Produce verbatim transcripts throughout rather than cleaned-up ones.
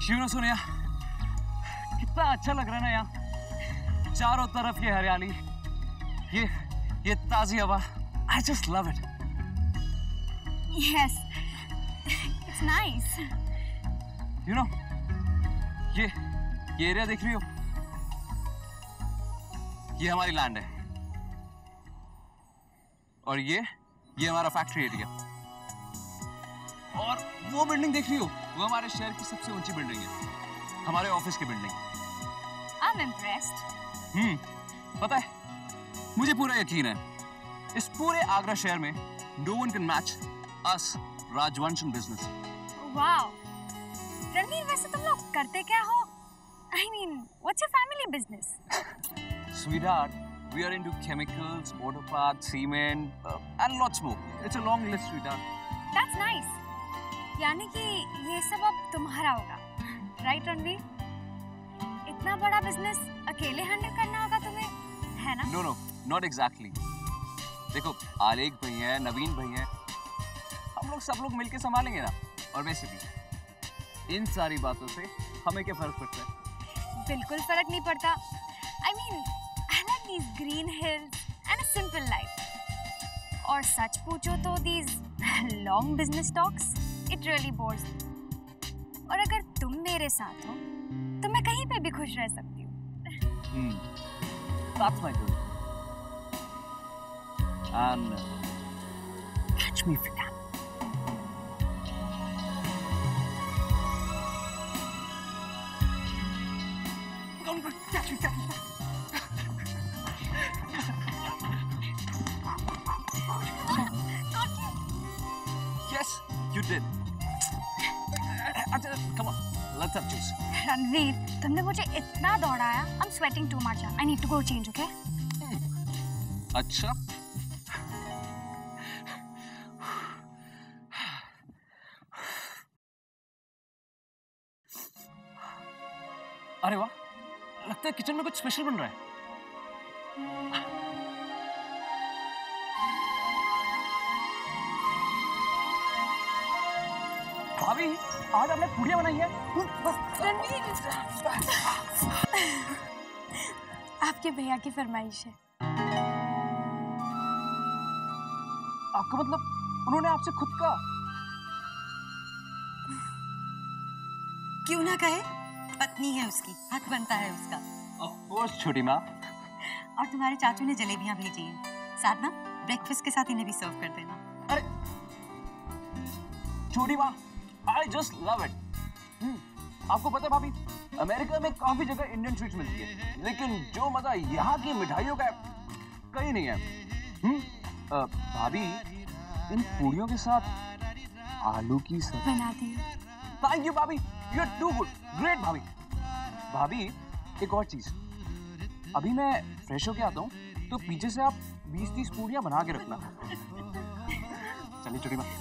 क्यों ना सोनिया, कितना अच्छा लग रहा है ना यहाँ, चारों तरफ ये हरियाली, ये ये ताजी हवा। I just love it. Yes, it's nice. You know, ये ये एरिया देख रही हो? ये हमारी लैंड है और ये ये हमारा फैक्ट्री एरिया। और वो बिल्डिंग देख रही हो? वो हमारे शहर की सबसे ऊंची बिल्डिंग है, हमारे ऑफिस की बिल्डिंग। I'm impressed. हम्म, पता है, मुझे पूरा यकीन है इस पूरे आगरा शहर में no one can match us राजवंश in business. Wow. रणवीर, वैसे तुम लोग करते क्या हो? I mean, what's your family business? Sweetheart, we are into chemicals, motor parts, cement, uh, and lots more. It's a long list, sweetheart. That's nice. यानी कि ये सब अब तुम्हारा होगा, right रणवीर? इतना बड़ा बिजनेस अकेले हैंडल करना होगा तुम्हें, है ना? No, no, not exactly. देखो, आलेख भाई हैं, नवीन भाई हैं, हम लोग सब लोग मिलके संभालेंगे ना। और बेसिकली इन सारी बातों से हमें क्या फर्क पड़ता है? बिल्कुल फर्क नहीं पड़ता। I mean, I like these green hills and a simple life. और सच पूछो तो these long business talks, it really bores me. और अगर तुम मेरे साथ हो, तो मैं कहीं पे भी खुश रह सकती हूँ। Hmm, that's my goal. And catch me if you can. Catch me, catch me. Yes, you did. Come on, let's have juice. Ranveer, तुमने मुझे इतना दौड़ाया, I'm sweating too much. I need to go change, okay? अच्छा? अरे वाह, लगता है kitchen में कुछ स्पेशल बन रहा है। भाभी, आज आपने पूड़ियाँ बनाई है। रणवीर, आपके भैया की फरमाइश है। आपका मतलब उन्होंने आपसे खुद कहा? क्यों ना कहे, पत्नी है उसकी, हक बनता है उसका। Of course, छोटी माँ। और तुम्हारे चाचू ने जलेबियां भेजी हैं, साथ ना ब्रेकफास्ट के साथ इन्हें भी सर्व कर देना। अरे छोटी माँ, I just love it. hmm. आपको पता है भाभी, अमेरिका में काफी जगह इंडियन स्वीट्स मिलती है, लेकिन जो मजा यहाँ की मिठाइयों का कहीं नहीं है। hmm? uh, भाभी, इन पूड़ियों के साथ आलू की सब्जी बनाती हूँ। थैंक यू भाभी, you are too good, great भाभी। भाभी, एक और चीज, अभी मैं फ्रेश होके आता हूँ, तो पीछे से आप बीस तीस पूड़ियाँ बना के रखना। चलिए छोटी माँ।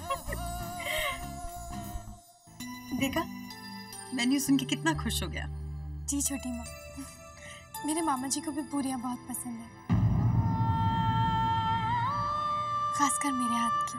देखा, मेन्यू सुन के कितना खुश हो गया। जी छोटी माँ, मेरे मामा जी को भी पूरियाँ बहुत पसंद है, खासकर मेरे हाथ की।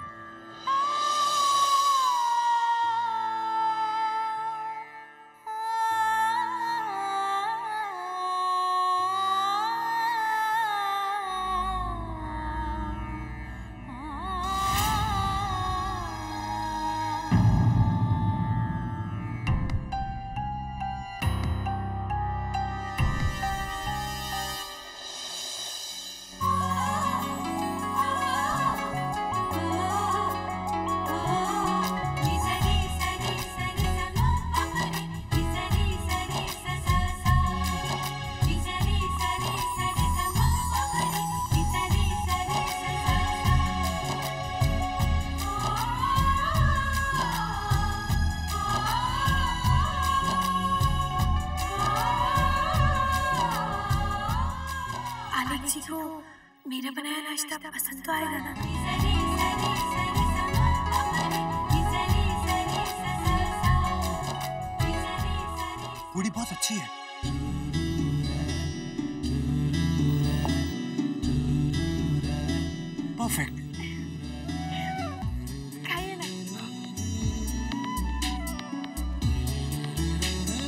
मेरा बनाया नाश्ता पसंद तो आएगा ना? पूड़ी बहुत अच्छी है। परफेक्ट। खाइए ना।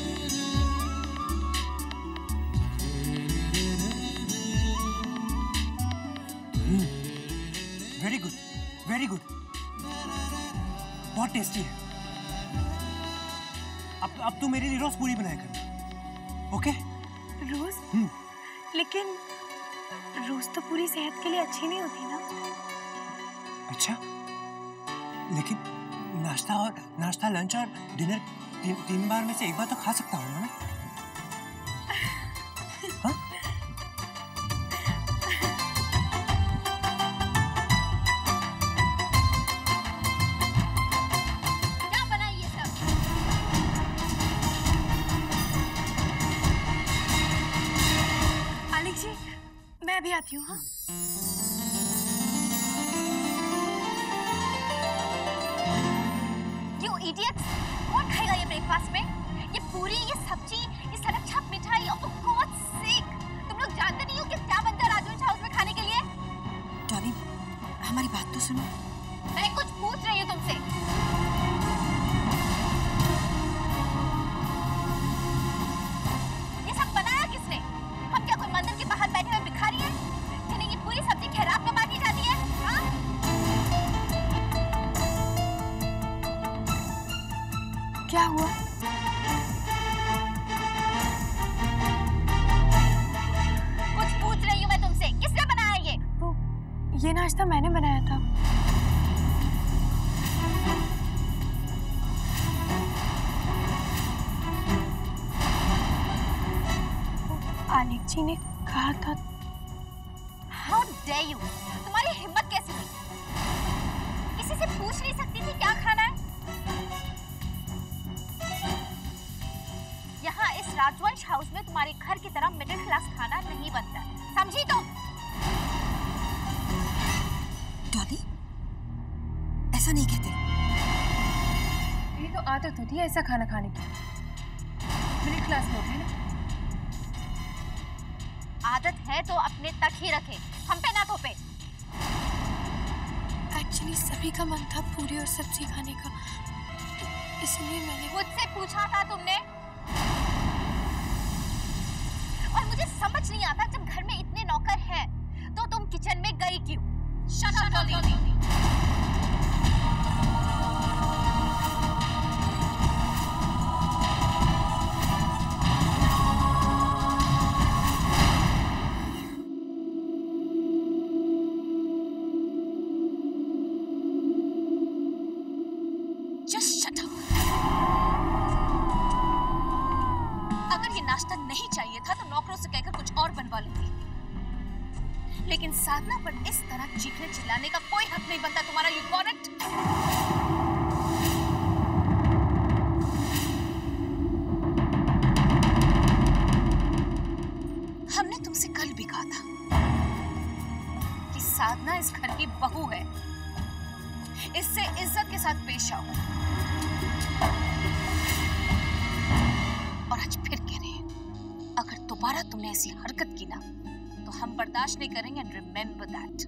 वेरी गुड, वेरी गुड, बहुत टेस्टी है। अब अब तू मेरे लिए रोज पूरी बनाया कर, ओके? रोज? हम्म। लेकिन रोज तो पूरी सेहत के लिए अच्छी नहीं होती ना। अच्छा, लेकिन नाश्ता और नाश्ता, लंच और डिनर ती, तीन बार में से एक बार तो खा सकता हूँ ना? हाँ? क्या बना ये सब? आलिक जी, मैं भी आती हूँ। हाँ, इडियट्स, कौन खाएगा ये ब्रेकफास्ट में? ये पूरी, ये सब्जी, ये सड़क छाप मिठाई, और फॉर गॉड्स सेक, तुम लोग जानते नहीं हो कि क्या बनता है राजवंश हाउस में खाने के लिए? डॉली, हमारी बात तो सुनो। मैं कुछ पूछ रही हूँ तुमसे। ये सब बनाया किसने? हम क्या कोई मंदिर के बाहर बैठे हुए भिखारी हैं, जिन्हें ये पूरी सब्जी खैरात में बांटी जाती है? हाँ? क्या हुआ? कुछ पूछ रही हूँ मैं तुमसे, किसने बनाया ये? वो ये नाश्ता मैंने बनाया था। आलिक जी ने कहा था। How dare you? तुम्हारी हिम्मत कैसे हुई? किसी से पूछ नहीं सकती थी क्या खाना है? यहाँ इस राजवंश हाउस में तुम्हारे घर की तरह मिडिल क्लास खाना नहीं बनता, समझी तुम? डॉली, ऐसा नहीं कहते। ये तो आदत होती है ऐसा खाना खाने की, मिडिल क्लास लोग हैं ना। आदत है तो अपने तक ही रखे, हम पे ना थोपे। एक्चुअली सभी का मन था पूरी और सब्जी खाने का, इसलिए मैंने। मुझसे पूछा था तुमने? और मुझे समझ नहीं आता, जब घर में इतने नौकर हैं, तो तुम किचन में गई क्यों? Shut up Dolly. नाश्ता नहीं चाहिए था तो नौकरों से कहकर कुछ और बनवा लेती, लेकिन साधना पर इस तरह चीखने चिल्लाने का कोई हक नहीं बनता तुम्हारा। You got it? हमने तुमसे कल भी कहा था कि साधना इस घर की बहू है, इससे इज्जत के साथ पेश आओ, और आज फिर कह रहे हैं, अगर दोबारा तुमने ऐसी हरकत की ना तो हम बर्दाश्त नहीं करेंगे। And remember that.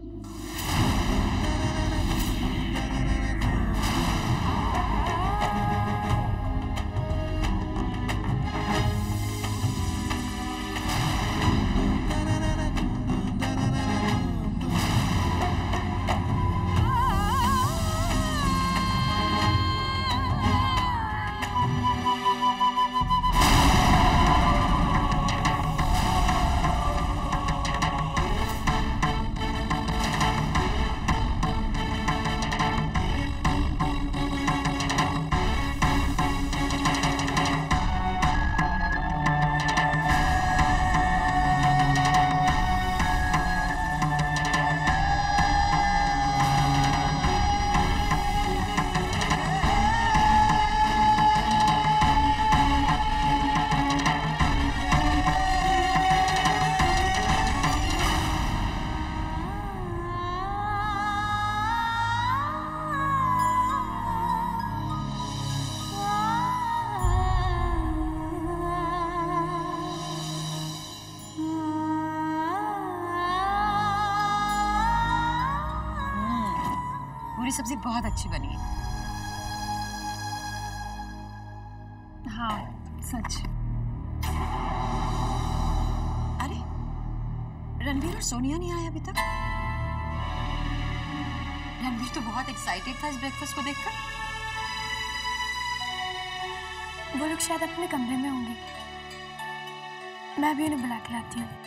पूरी सब्जी बहुत अच्छी बनी है। हाँ सच। अरे रणवीर और सोनिया नहीं आए अभी तक? नवीन तो बहुत एक्साइटेड था इस ब्रेकफास्ट को देखकर। वो लोग शायद अपने कमरे में होंगे, मैं भी उन्हें बुला के लाती हूँ।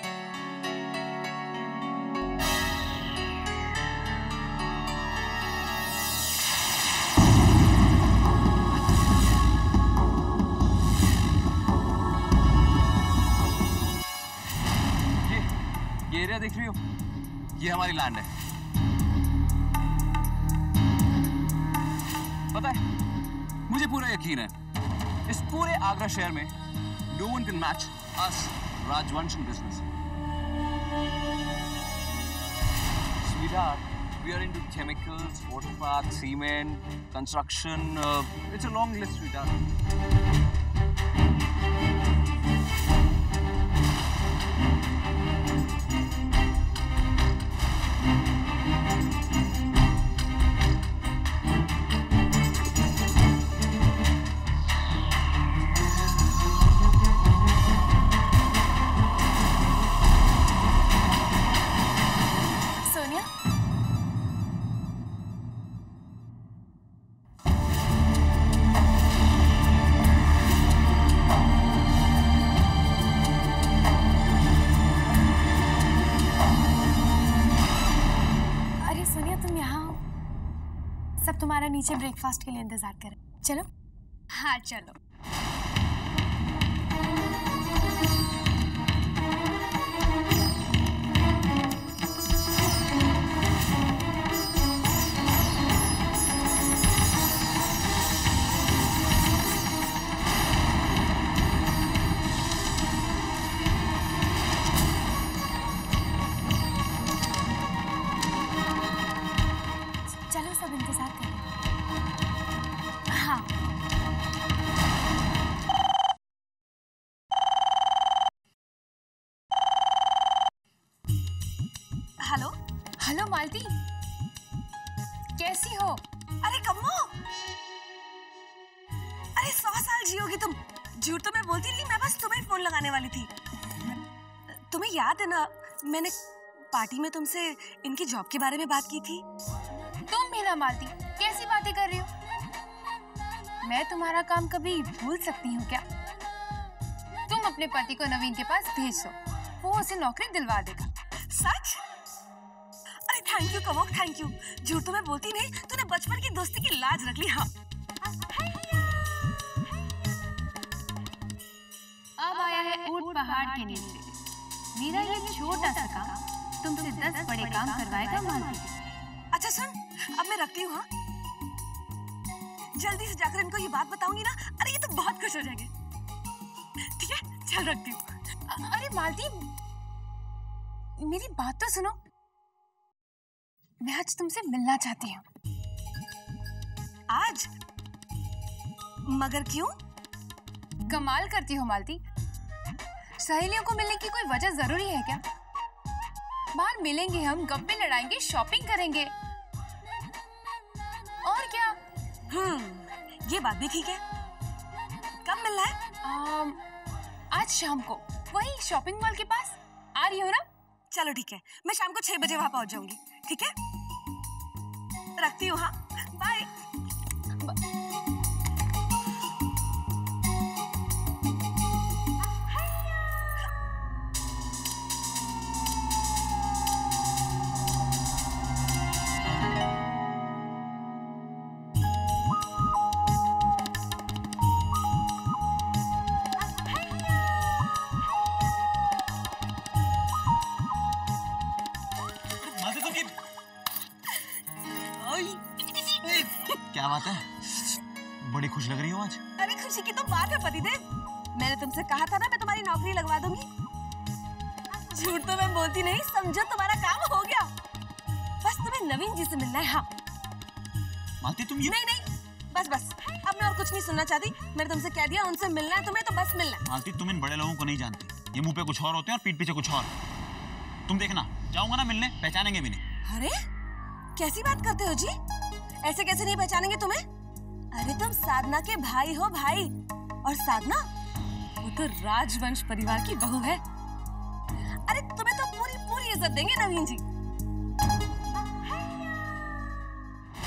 ये एरिया देख रही हो, ये हमारी लैंड है। पता है, मुझे पूरा यकीन है इस पूरे आगरा शहर में no one can match us Rajwanshan business. Sweetheart, we are into chemicals, water parks, cement, construction. Uh, it's a long list, sweetheart. तुम्हारा नीचे ब्रेकफास्ट के लिए इंतजार करें। चलो। हाँ चलो। चलो सब इंतजार करें। हेलो हेलो मालती, कैसी हो? अरे कम्मो, अरे सौ साल जियोगी तुम। झूठ तो मैं बोलती नहीं, मैं बस तुम्हें फोन लगाने वाली थी। तुम्हें याद है ना, मैंने पार्टी में तुमसे इनकी जॉब के बारे में बात की थी। तुम भी ना मालती, कैसी बातें कर रही हो? मैं तुम्हारा काम कभी भूल सकती हूँ क्या? तुम अपने पति को नवीन के पास भेज दो, वो उसे नौकरी दिलवा देगा। सच? अरे थैंक यू कमोक, थैंक यू। झूठ तो मैं बोलती नहीं, तूने बचपन की दोस्ती की लाज रख ली। हाँ अब आया है ऊंट पहाड़ के नीचे। मेरा ये छोटा सा काम तुमसे दस बड़े काम करवाएगा मालती। अच्छा सुन, अब मैं रखती हूँ। हाँ जल्दी से जाकर इनको ये बात बताऊंगी ना, अरे ये तो बहुत खुश हो जाएंगे। ठीक है, चल रखती हूँ। अरे मालती, मेरी बात तो सुनो। मैं आज तुमसे मिलना चाहती हूँ। आज? मगर क्यों? कमाल करती हो मालती। सहेलियों को मिलने की कोई वजह जरूरी है क्या? बाहर मिलेंगे, हम गप्पे लड़ाएंगे, शॉपिंग करेंगे, और क्या? हम्म, ये बात भी ठीक है। कब मिलना है? आम, आज शाम को, वही शॉपिंग मॉल के पास। आ रही हो ना? चलो ठीक है, मैं शाम को छह बजे वहां पहुंच जाऊंगी। ठीक है, रखती हूँ। हाँ बाय। क्या बात है, बड़ी खुश लग रही हो आज। अरे खुशी की तो बात है पतिदेव, मैंने तुमसे कहा था ना मैं तुम्हारी नौकरी लगवा दूंगी। झूठ तो मैं बोलती नहीं, समझो तुम्हारा काम हो गया। बस तुम्हें नवीन जी से मिलना है। हाँ मालती तुम ये... नहीं नहीं, बस बस, अब मैं और कुछ नहीं सुनना चाहती। मैंने तुमसे कह दिया, उनसे मिलना है तुम्हें तो बस मिलना है। मालती तुम इन बड़े लोगों को नहीं जानती, ये मुंह पे कुछ और होते हैं और पीठ पीछे कुछ और। तुम देखना, जाऊंगा ना मिलने, पहचानेंगे भी नहीं। अरे कैसी बात करते हो जी, ऐसे कैसे नहीं पहचानेंगे तुम्हें? अरे तुम साधना के भाई हो भाई, और साधना वो तो राजवंश परिवार की बहू है। अरे तुम्हें तो पूरी पूरी इज्जत देंगे नवीन जी।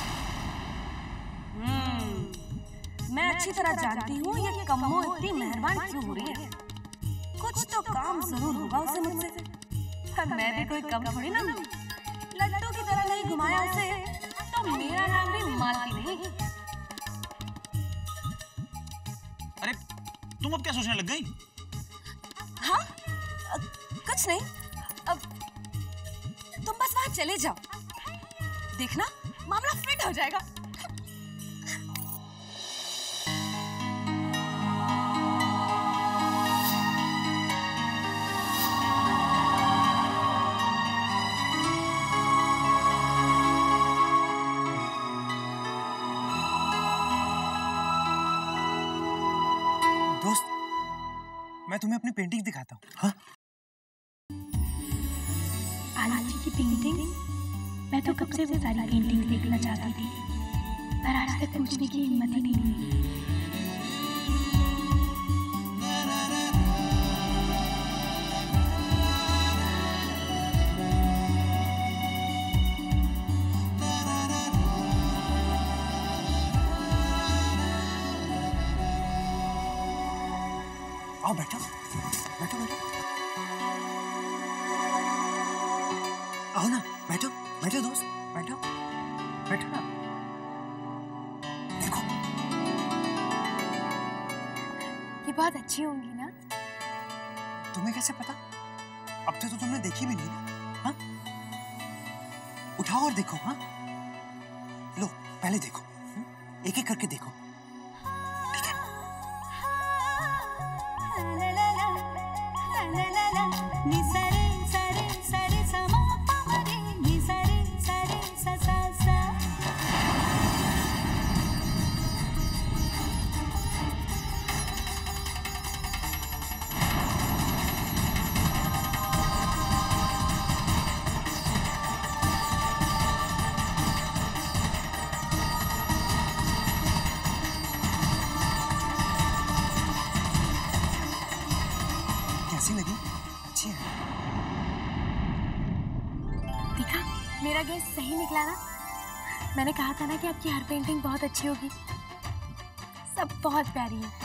अच्छी तरह जानती हूँ ये कम्मो इतनी मेहरबान क्यों हो रही है। कुछ तो काम जरूर होगा उसे मुझसे। पर मैं भी कोई कम थोड़ी ना हूँ। लड्डू की तरह नहीं घुमाया उसे तो मेरा नाम भी मालती नहीं। अरे तुम अब क्या सोचने लग गई? हाँ अ, कुछ नहीं। अब तुम बस वहां चले जाओ, देखना मामला फिट हो जाएगा। दोस्त, मैं तुम्हें अपनी पेंटिंग दिखाता हूँ। हाँ? आलोची की पेंटिंग? मैं तो कब से वो सारी पेंटिंग देखना चाहती थी, पर आज तक पूछने की हिम्मत ही नहीं हुई। आओ बैठो, बैठो बैठो। आओ ना, बैठो बैठो दोस्त, बैठो बैठो ना। देखो ये बहुत अच्छी होंगी ना? तुम्हें कैसे पता? अब तक तो तुमने देखी भी नहीं ना। हाँ? उठाओ और देखो। हाँ? लो पहले देखो, एक एक करके देखो। ठीक है? कैसी लगी? अच्छी है? देखा, मेरा गेस सही निकला ना? मैंने कहा था ना कि आपकी हर पेंटिंग बहुत अच्छी होगी। सब बहुत प्यारी है।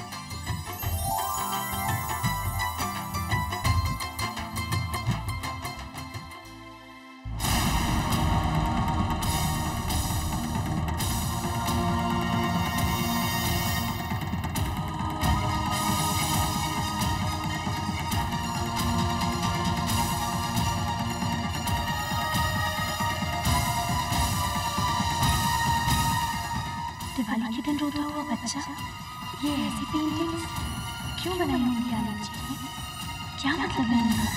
दिवाली के दिन रोता हुआ बच्चा, ये ऐसी पेंटिंग क्यों बनाई होंगी आलोची ने? क्या मतलब है इनका?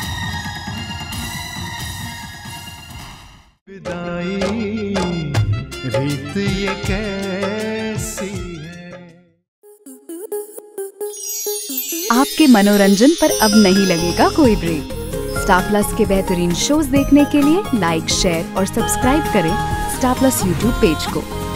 विदाई रीत ये कैसी है। आपके मनोरंजन पर अब नहीं लगेगा कोई ब्रेक। स्टार प्लस के बेहतरीन शोज देखने के लिए लाइक, शेयर और सब्सक्राइब करें स्टार प्लस यूट्यूब पेज को।